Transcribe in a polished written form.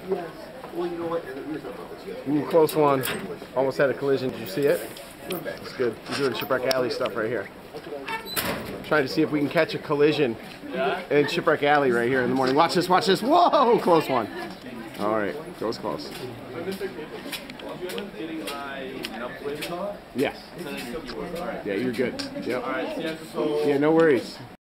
Ooh, close one. Almost had a collision. Did you see it? It's good. We're doing Shipwreck Alley stuff right here. Trying to see if we can catch a collision in Shipwreck Alley right here in the morning. Watch this, watch this. Whoa, close one. All right, goes close. Yes. Yeah, you're good. Yep. Yeah, no worries.